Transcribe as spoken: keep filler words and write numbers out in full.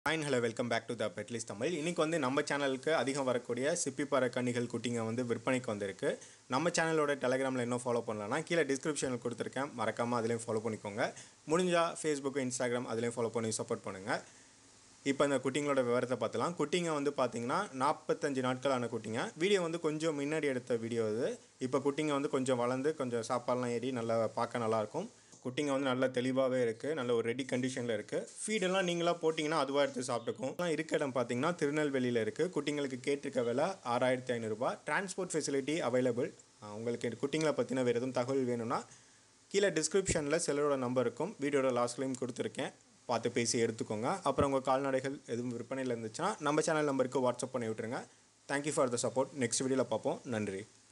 Hi and hello, welcome back to the Petlist Tamil. இன்னைக்கு வந்து நம்ம சேனலுக்கு அதிகம் வரக்கூடிய சிப்பி பற கன்னிகள் குட்டிங்க வந்து விற்பனைக்கு வந்திருக்கு. நம்ம சேனலோட டெலிகிராமில் இன்னும் ஃபாலோ பண்ணலனா கீழே டிஸ்கிரிப்ஷனில் கொடுத்துருக்கேன், மறக்காமல் அதிலையும் ஃபாலோ பண்ணிக்கோங்க. முடிஞ்சா ஃபேஸ்புக் இன்ஸ்டாகிராம் அதிலையும் ஃபாலோ பண்ணி சப்போர்ட் பண்ணுங்கள். இப்போ இந்த குட்டிங்களோட விவரத்தை பார்த்துலாம். குட்டிங்க வந்து பார்த்தீங்கன்னா நாற்பத்தஞ்சு நாட்களான குட்டிங்க. வீடியோ வந்து கொஞ்சம் முன்னாடி எடுத்த வீடியோ இது. இப்போ குட்டிங்க வந்து கொஞ்சம் வளர்ந்து கொஞ்சம் சாப்பாடுலாம் ஏறி நல்லா பார்க்க நல்லாயிருக்கும். குட்டிங்க வந்து நல்லா தெளிவாகவே இருக்குது, நல்ல ஒரு ரெடி கண்டிஷனில் இருக்குது. ஃபீடெல்லாம் நீங்களாக போட்டிங்கன்னா அதுவாக எடுத்து சாப்பிட்டுக்கும். எல்லாம் இருக்க இடம் பார்த்தீங்கன்னா திருநெல்வேலியில் இருக்குது. குட்டிங்களுக்கு கேட்டிருக்க விலை ஆறாயிரத்தி ஐநூறுரூபா. Transport facility available. உங்களுக்கு குட்டிங்களை பற்றின வேறு எதுவும் தகவல் வேணும்னா கீழே டிஸ்கிரிப்ஷனில் செல்லரோட நம்பர் இருக்கும், வீடியோட லாஸ்ட்லேயும் கொடுத்துருக்கேன், பார்த்து பேசி எடுத்துக்கோங்க. அப்புறம் உங்கள் கால்நடைகள் எதுவும் விற்பனையில் இருந்துச்சுன்னா நம்ம சேனல் நம்பருக்கு வாட்ஸ்அப் பண்ணி விட்டுருங்க. Thank you for the support. Next வீடியோவில் பார்ப்போம். நன்றி.